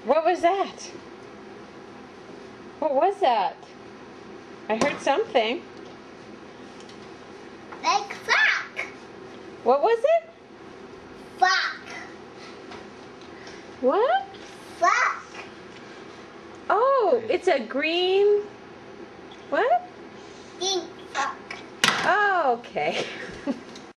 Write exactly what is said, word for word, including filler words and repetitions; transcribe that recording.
What was that? What was that? I heard something. Like fuck. What was it? Fuck. What? Fuck. Oh, it's a green... What? Think fuck. Oh, okay.